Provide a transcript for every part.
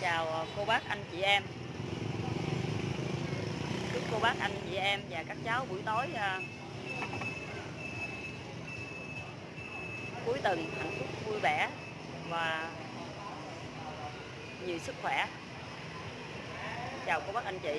chào cô bác anh chị em. Chúc cô bác anh chị em và các cháu buổi tối cuối tuần hạnh phúc vui vẻ và nhiều sức khỏe. Chào cô bác anh chị.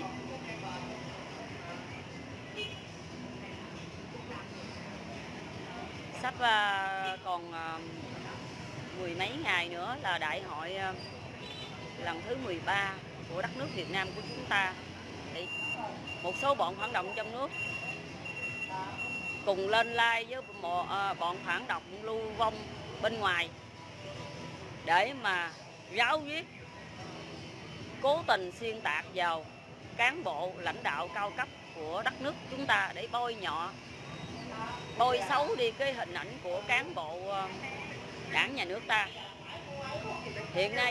Sắp còn mười mấy ngày nữa là đại hội lần thứ 13 của đất nước Việt Nam của chúng ta. Thì một số bọn phản động trong nước cùng lên lai với bọn phản động lưu vong bên ngoài để mà ráo riết, cố tình xuyên tạc vào cán bộ lãnh đạo cao cấp của đất nước chúng ta để bôi nhọ, bôi xấu đi cái hình ảnh của cán bộ đảng nhà nước ta. Hiện nay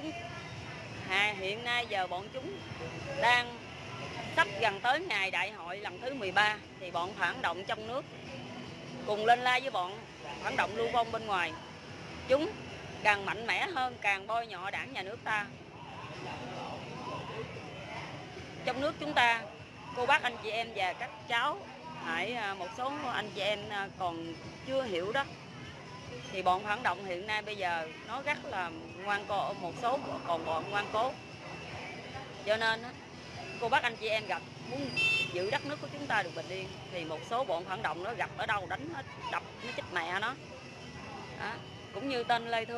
giờ bọn chúng đang sắp gần tới ngày đại hội lần thứ 13 thì bọn phản động trong nước cùng lên lai với bọn phản động lưu vong bên ngoài. Chúng càng mạnh mẽ hơn, càng bôi nhọ đảng nhà nước ta. Trong nước chúng ta, cô bác anh chị em và các cháu, một số anh chị em còn chưa hiểu đó, thì bọn phản động hiện nay bây giờ nó rất là ngoan cố, một số còn bọn ngoan cố. Cho nên cô bác anh chị em muốn giữ đất nước của chúng ta được bình yên thì một số bọn phản động nó gặp ở đâu đánh nó, đập nó chết mẹ nó. Đó. Cũng như tên Lê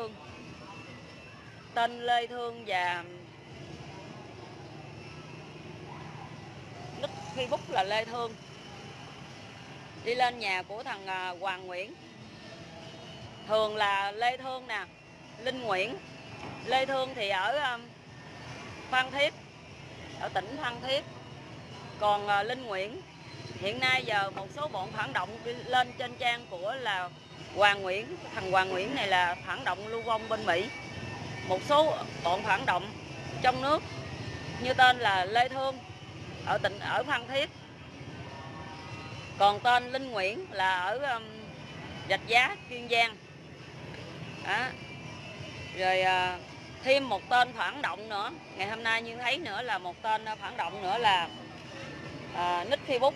Thương và nick Facebook là Lê Thương đi lên nhà của thằng Hoàng Nguyễn. Thường là Lê Thương nè, Linh Nguyễn. Lê Thương thì ở Phan Thiết, ở tỉnh Phan Thiết. Còn Linh Nguyễn hiện nay giờ một số bọn phản động đi lên trên trang của là Hoàng Nguyễn. Thằng Hoàng Nguyễn này là phản động lưu vong bên Mỹ. Một số bọn phản động trong nước như tên là Lê Thương ở Phan Thiết. Còn tên Linh Nguyễn là ở Rạch Giá, Kiên Giang. Đó. Rồi thêm một tên phản động nữa, ngày hôm nay như thấy nữa là một tên phản động nữa là nick Facebook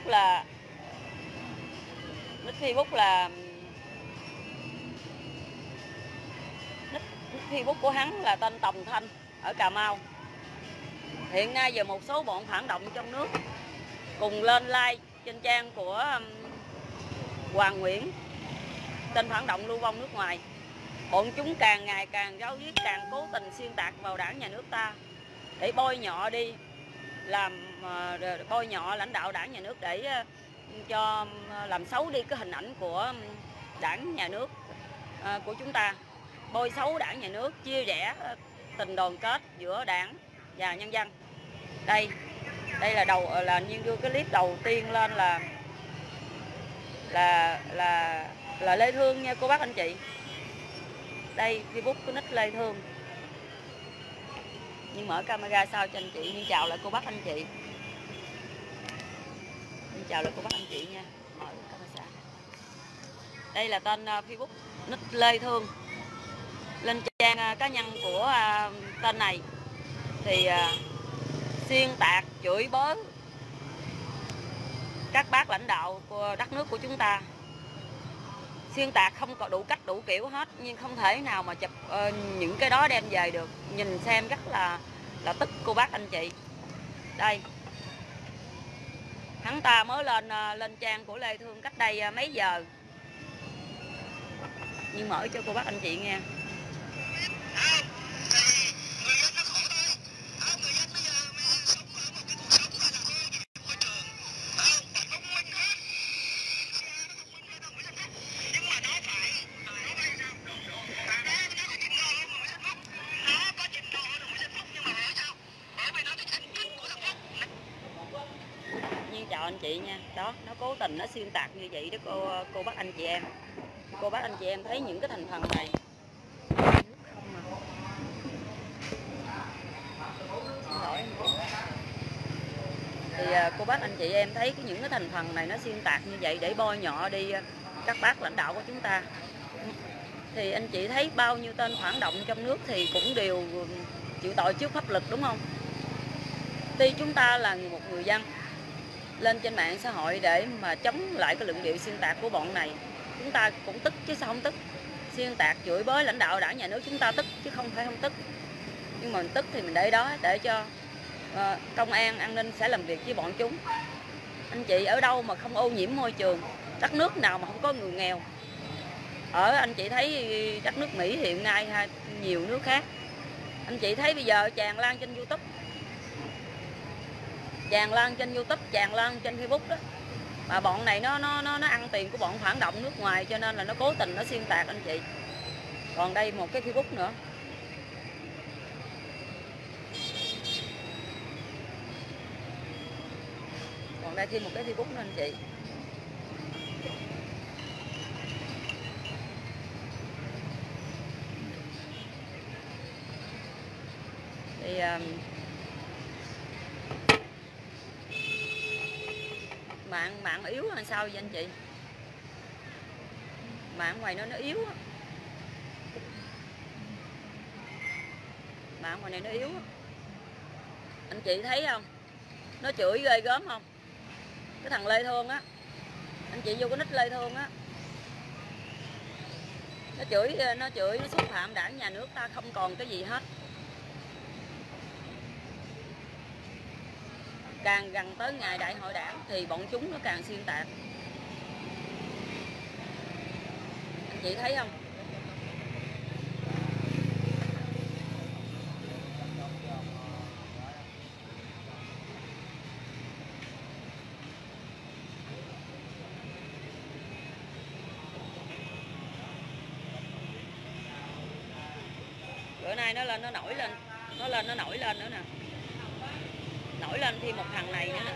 của hắn là tên Tòng Thanh ở Cà Mau. Hiện nay giờ một số bọn phản động trong nước cùng lên like trên trang của Hoàng Nguyễn, tên phản động lưu vong nước ngoài. Bọn chúng càng ngày càng ráo riết, càng cố tình xuyên tạc vào đảng nhà nước ta để bôi nhọ đi, bôi nhọ lãnh đạo đảng nhà nước để cho làm xấu đi cái hình ảnh của đảng nhà nước của chúng ta, bôi xấu đảng nhà nước, chia rẽ tình đoàn kết giữa đảng và nhân dân. Đây là Nhiên đưa cái clip đầu tiên lên là Lê Thương nha cô bác anh chị. Đây Facebook của nick Lê Thương. Nhưng mở camera sao cho anh chị. Nhưng chào lại cô bác anh chị. Nhưng chào lại cô bác anh chị nha. Mở camera. Đây là tên Facebook nick Lê Thương. Lên trang cá nhân của tên này thì xuyên tạc, chửi bới các bác lãnh đạo của đất nước của chúng ta. Xuyên tạc không có đủ cách đủ kiểu hết, nhưng không thể nào mà chụp những cái đó đem về được. Nhìn xem rất là tức cô bác anh chị. Đây, hắn ta mới lên trang của Lê Thương cách đây mấy giờ. Nhưng mở cho cô bác anh chị nghe. Chào anh chị nha. Đó, nó cố tình nó xuyên tạc như vậy đó cô bác anh chị em. Cô bác anh chị em thấy những cái thành phần này. Thì cô bác anh chị em thấy những cái thành phần này nó xuyên tạc như vậy để bôi nhọ đi các bác lãnh đạo của chúng ta. Thì anh chị thấy bao nhiêu tên phản động trong nước thì cũng đều chịu tội trước pháp luật, đúng không? Tuy chúng ta là một người dân lên trên mạng xã hội để mà chống lại cái luận điệu xuyên tạc của bọn này, chúng ta cũng tức chứ sao không tức. Xuyên tạc chửi bới lãnh đạo đảng nhà nước chúng ta tức chứ không phải không tức. Nhưng mà mình tức thì mình để đó để cho công an an ninh sẽ làm việc với bọn chúng. Anh chị ở đâu mà không ô nhiễm môi trường, đất nước nào mà không có người nghèo. Anh chị thấy đất nước Mỹ hiện nay hay nhiều nước khác, anh chị thấy bây giờ tràn lan trên YouTube, tràn lan trên Facebook đó, mà bọn này nó ăn tiền của bọn phản động nước ngoài, cho nên là nó cố tình nó xuyên tạc anh chị. Còn đây một cái Facebook nữa, còn đây thêm một cái Facebook nữa anh chị. Thì mạng yếu là sao vậy anh chị? Mạng ngoài nó yếu á. Mạng ngoài này nó yếu á. Anh chị thấy không? Nó chửi ghê gớm không? Cái thằng Lê Thương á, anh chị vô cái nick Lê Thương á, nó chửi nó xúc phạm đảng nhà nước ta không còn cái gì hết. Càng gần tới ngày đại hội đảng thì bọn chúng nó càng xuyên tạc. Anh chị thấy không? Bữa nay nó lên nó nổi lên, nó nổi lên nữa nè. Nổi lên thêm một thằng này nữa nè.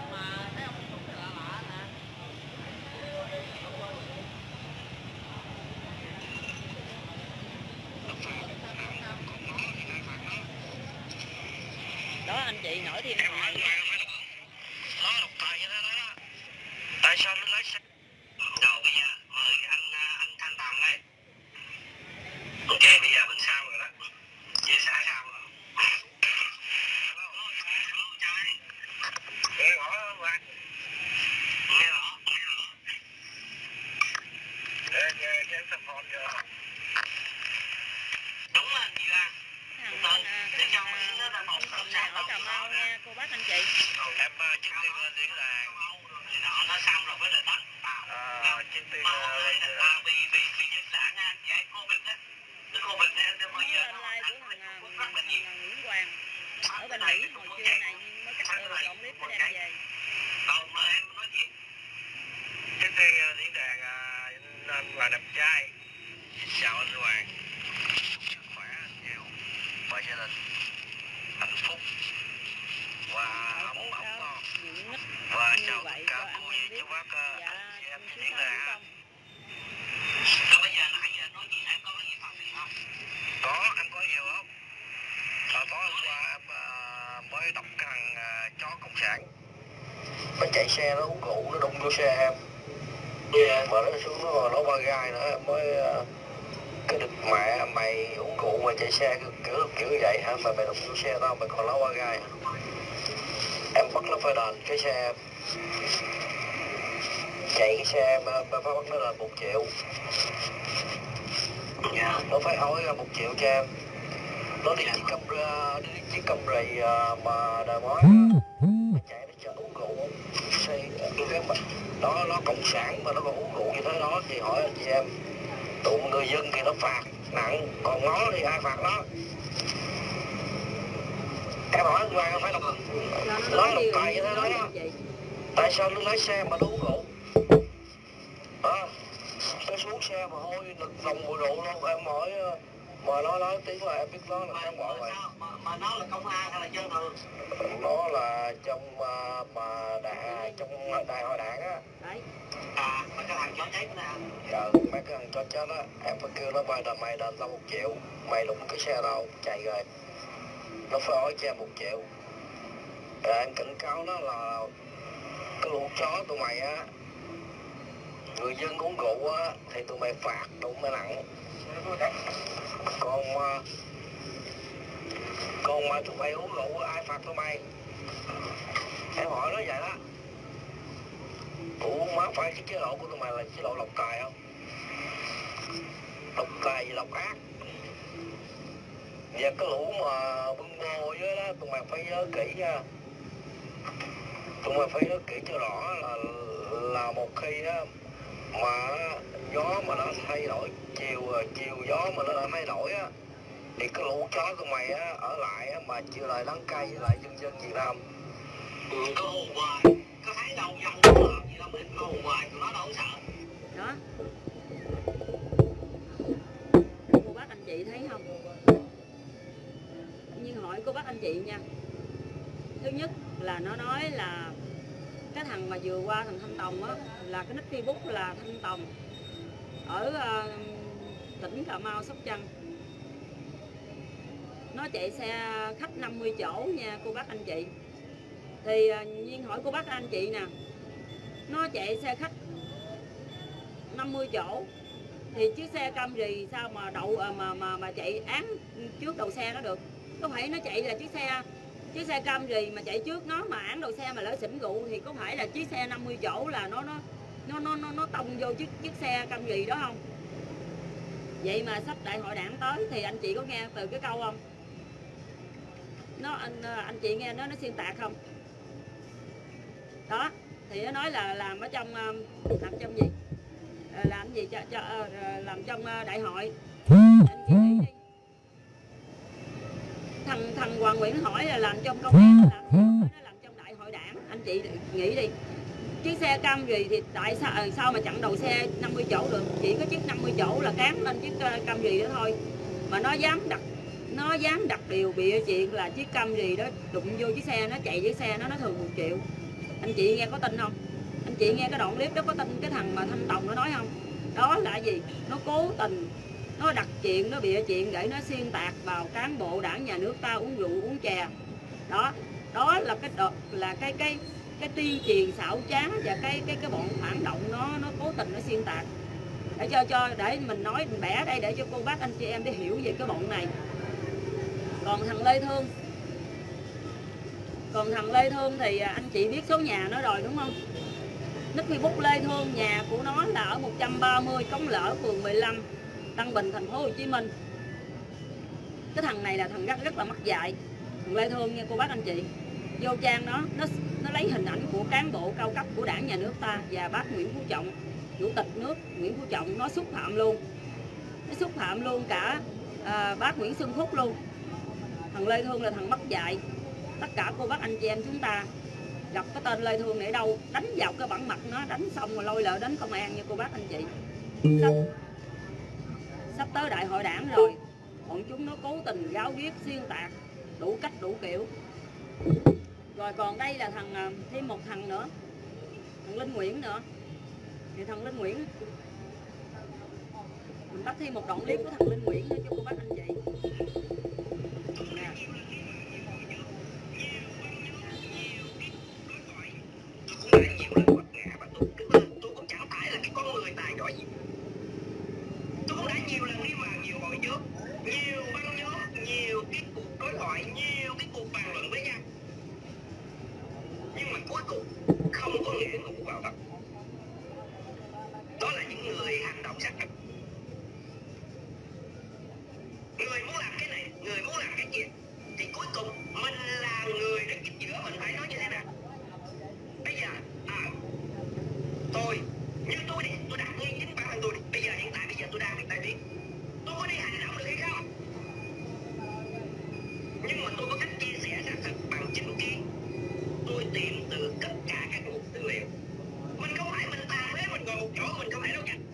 Đó anh chị, nổi thêm thằng này. Nó độc tài như thế đó. Tại sao nó lấy xe? Rồi bây giờ mời anh Thanh Tòng đây. Ok, bây giờ bên sau rồi đó. Chia sẻ sao rồi? Nghe rõ không bạn? Nghe rõ. Nghe cái tập phone chưa? Đúng là gì ra? Cái thằng này ở Cà Mau nha cô bác anh chị. Em trước tiên lên diễn đàn. Nó xong rồi mới được đánh. Trước tiên bị dân sản á, vậy cô Bình á. Cô Bình á, bây giờ nó lên like của thằng Nguyễn Hoàng ở bên Mỹ hồi trưa này mới cắt đoạn clip nó đem về. Còn mà em nói gì? Trước tiên diễn đàn anh Hoàng đẹp trai. Xin chào anh Hoàng. Sức khỏe nhiều và gia đình hạnh phúc và ấm ấm ngon. Và chào tất cả cô dì chú bác anh chị em trên diễn đàn. Rồi bây giờ nãy giờ nói gì em có cái gì phản biện không? Có, em có nhiều không? Có hôm qua em mới đọc cái thằng chó cộng sản. Nó chạy xe nó uống rượu nó đụng vô xe em. Mà nó xuống nó ba gai nữa em mới cái đực mẹ mày uống rượu mà chạy xe kiểu vậy hả? Mày đụng vô xe tao mày còn láo ba gai hả? Em bắt nó phải đền cái xe em. Chạy cái xe em phải bắt nó đền 1 triệu. Nó phải hỏi ra 1 triệu cho em. Nó đi chiếc Camry mà đời mới chạy nó chở uống rượu cái mà nó cộng sản mà nó còn uống rượu như thế đó thì hỏi anh chị em tụi người dân thì nó phạt nặng còn nó thì ai phạt nó? Em hỏi anh Hoàng phải đọc nói độc tài như thế đó. Tại sao nó lái xe mà nó uống rượu? Nó xuống xe mà hôi lực lòng mùi rượu luôn. Em hỏi mà nó nói tiếng là em biết nó là em gọi vậy. Mà nó là công an hay là dân thường? Nó là trong trong đại hội đảng á. Đấy. Mấy cái thằng chó chết nè. Mấy cái thằng chó chết á, em phải kêu nó mày đền tao 1 triệu. Mày đụng cái xe tao chạy rồi. Nó phải hỏi cho em 1 triệu. Rồi em cảnh cáo nó là cái lũ chó tụi mày á, người dân uống rượu á thì tụi mày phạt đụng mày nặng. Còn Còn mà tụi mày uống rượu ai phạt tụi mày? Em hỏi nó vậy đó. Ủa má phải cái chế độ của tụi mày là chế độ lọc cài không? Lọc cài gì lọc ác? Và cái lũ mà bưng bô với đó tụi mày phải nhớ kỹ nha. Tụi mày phải nhớ kỹ cho rõ là một khi á mà gió mà nó thay đổi chiều gió mà nó đã thay đổi á thì cái lũ chó của mày á ở lại á mà chịu lời đắng cay với lại dân Việt Nam. Có hồn hoài, có thấy đâu dân nó làm gì đâu mà có hồn hoài, tụi nó đâu có sợ. Đó, cô bác anh chị thấy không? Nhưng hỏi cô bác anh chị nha, thứ nhất là nó nói là cái thằng mà vừa qua thằng Thanh Tòng á là cái nick Facebook là Thanh Tòng ở tỉnh Cà Mau, Sóc Trăng. Nó chạy xe khách 50 chỗ nha cô bác anh chị. Thì Nhiên hỏi cô bác anh chị nè, nó chạy xe khách 50 chỗ thì chiếc xe Camry sao mà đậu mà chạy án trước đầu xe nó được? Có phải nó chạy là chiếc xe Camry mà chạy trước nó mà án đầu xe mà lỡ xỉn rượu thì có phải là chiếc xe 50 chỗ là nó tông vô chiếc xe Camry đó không? Vậy mà sắp đại hội đảng tới thì anh chị có nghe từ cái câu không? Anh chị nghe nó xuyên tạc không? Đó thì nó nói là làm ở trong gì? Làm gì làm trong đại hội. Anh chị nghĩ đi. Thằng Hoàng Nguyễn hỏi là làm trong công an nó làm trong đại hội đảng. Anh chị nghĩ đi. Chiếc xe Camry thì tại sao mà chặn đầu xe 50 chỗ được? Chỉ có chiếc 50 chỗ là cán lên chiếc Camry đó thôi. Mà nó dám đặt điều bịa chuyện là chiếc Camry đó đụng vô chiếc xe, nó chạy với xe nó thường 1 triệu. Anh chị nghe có tin không? Anh chị nghe cái đoạn clip đó có tin cái thằng mà Thanh Tòng nó nói không? Đó là gì? Nó cố tình, nó đặt chuyện, nó bịa chuyện để nó xuyên tạc vào cán bộ đảng nhà nước ta uống rượu uống chè. Đó là cái tuyên truyền xảo trá và cái bọn phản động nó cố tình nó xuyên tạc để mình nói mình bẻ đây để cho cô bác anh chị em để hiểu về cái bọn này. Còn thằng Lê Thương thì anh chị biết số nhà nó rồi đúng không? Nick Facebook Lê Thương, nhà của nó là ở 130 Cống Lỡ, phường 15, Tân Bình, thành phố Hồ Chí Minh. Cái thằng này là thằng rất là mắc dại. Thằng Lê Thương nha cô bác anh chị. Vô trang nó lấy hình ảnh của cán bộ cao cấp của đảng nhà nước ta và bác Nguyễn Phú Trọng, chủ tịch nước Nguyễn Phú Trọng, nó xúc phạm luôn. Nó xúc phạm luôn cả bác Nguyễn Xuân Phúc luôn. Thằng Lê Thương là thằng mất dạy. Tất cả cô bác anh chị em chúng ta gặp cái tên Lê Thương này đâu đánh vào cái bản mặt nó, đánh xong rồi lôi lợ đến công an nha cô bác anh chị. Sắp tới đại hội đảng rồi, bọn chúng nó cố tình gáo ghiếc xuyên tạc đủ cách đủ kiểu. Rồi còn đây là thêm một thằng nữa, thằng Linh Nguyễn nữa. Thì thằng Linh Nguyễn mình bắt thêm một đoạn clip của thằng Linh Nguyễn nữa cho cô bác anh chị nè. Tôi cũng đã nhiều lần quật ngã và tôi cũng chẳng phải là cái con người tài giỏi gì. Tôi cũng đã nhiều lần đi vào nhiều hội nhóm, nhiều băng nhóm, nhiều cái cuộc đối thoại, nhiều cái cuộc bàn luận với nhau. Nhưng mà cuối cùng không có nghĩa ngủ vào tập. Đó là những người hành động sát thực. Người muốn làm cái này, người muốn làm cái kia, thì cuối cùng mình là người đứng chính giữa, mình phải nói như thế nào? Bây giờ như tôi đi, tôi đặt ngay chính bản thân tôi đi. Bây giờ tôi đang bị tai biến, tôi có đi hành động được hay không? Nhưng mà tôi có cách chia sẻ xác thực bằng chính kiến. Tôi tìm từ tất cả các nguồn tư liệu. Mình không phải mình tàn phế, mình ngồi một chỗ mình không phải đấu tranh.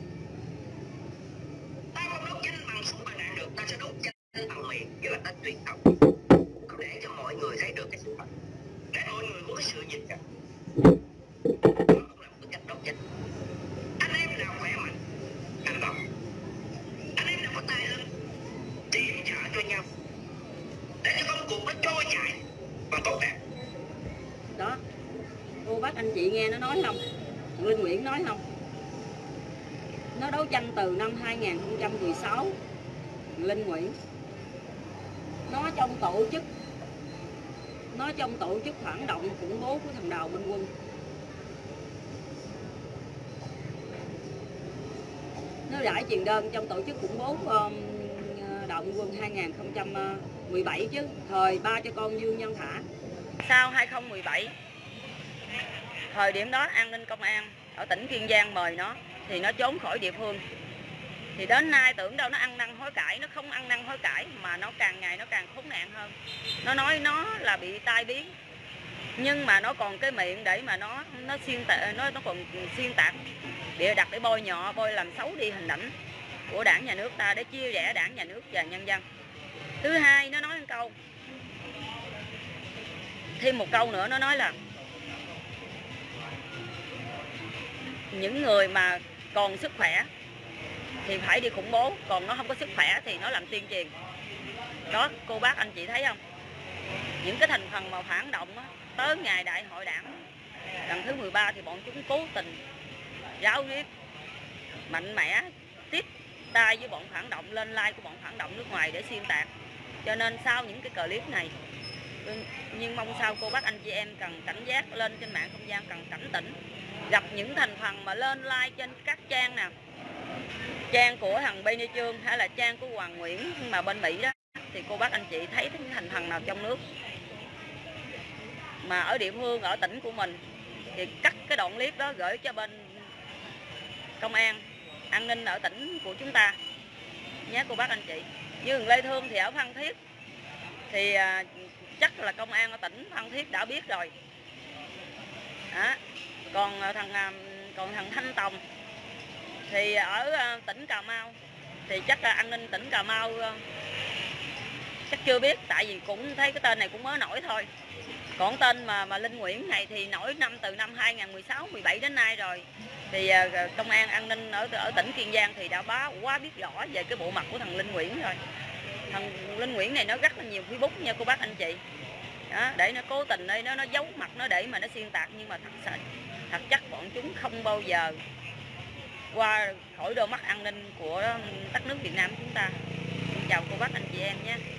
Ta không đấu tranh bằng súng bằng đạn được, ta sẽ đấu tranh bằng miệng, tức là ta tuyệt vọng. Không để cho mọi người thấy được cái sự thật, để mọi người có cái sự nhìn nhận. Đó cũng là một cách đấu tranh. Anh em nào khỏe mạnh, anh đồng. Anh em nào có tài lưng, tiệm trợ cho nhau, để cho công cuộc nó trôi chảy và tốt đẹp. Đó, cô bác anh chị nghe nó nói không? Linh Nguyễn nói không? Nó đấu tranh từ năm 2016. Linh Nguyễn nó trong tổ chức phản động khủng bố của thằng Đào Minh Quân. Nó rải truyền đơn trong tổ chức khủng bố Đào Minh Quân 2017 chứ, thời ba cha con Dương Nhân Thả. Sau 2017, thời điểm đó an ninh công an ở tỉnh Kiên Giang mời nó thì nó trốn khỏi địa phương. Thì đến nay tưởng đâu nó ăn năn hối cải, nó không ăn năn hối cải mà nó càng ngày nó càng khốn nạn hơn. Nó nói nó là bị tai biến, nhưng mà nó còn cái miệng để mà nó còn xuyên tạc, bịa đặt để bôi nhọ, bôi làm xấu đi hình ảnh của đảng nhà nước ta để chia rẽ đảng nhà nước và nhân dân. Thứ hai, nó nói một câu, thêm một câu nữa, nó nói là những người mà còn sức khỏe thì phải đi khủng bố, còn nó không có sức khỏe thì nó làm tuyên truyền. Đó, cô bác anh chị thấy không? Những cái thành phần mà phản động á, tới ngày đại hội đảng lần thứ 13 thì bọn chúng cố tình ráo riết mạnh mẽ tiếp tay với bọn phản động, lên like của bọn phản động nước ngoài để xuyên tạc. Cho nên sau những cái clip này, nhưng mong sao cô bác anh chị em cần cảnh giác, lên trên mạng không gian cần cảnh tỉnh. Gặp những thành phần mà lên like trên các trang nào, trang của thằng Benny Trương hay là trang của Hoàng Nguyễn mà bên Mỹ đó, thì cô bác anh chị thấy những thành phần nào trong nước mà ở địa phương, ở tỉnh của mình thì cắt cái đoạn clip đó gửi cho bên công an an ninh ở tỉnh của chúng ta nhé cô bác anh chị. Như Lê Thương thì ở Phan Thiết thì chắc là công an ở tỉnh Phan Thiết đã biết rồi. Còn thằng Thanh Tòng thì ở tỉnh Cà Mau thì chắc là an ninh tỉnh Cà Mau chắc chưa biết, tại vì cũng thấy cái tên này cũng mới nổi thôi. Còn tên mà Linh Nguyễn này thì nổi từ năm 2016-17 đến nay rồi. Thì công an an ninh ở tỉnh Kiên Giang thì đã quá biết rõ về cái bộ mặt của thằng Linh Nguyễn rồi. Thằng Linh Nguyễn này nó rất là nhiều Facebook nha cô bác anh chị. Đó, để nó cố tình đây nó giấu mặt nó để mà nó xuyên tạc, nhưng mà thật chắc bọn chúng không bao giờ qua khỏi đôi mắt an ninh của đất nước Việt Nam chúng ta. Xin chào cô bác anh chị em nhé.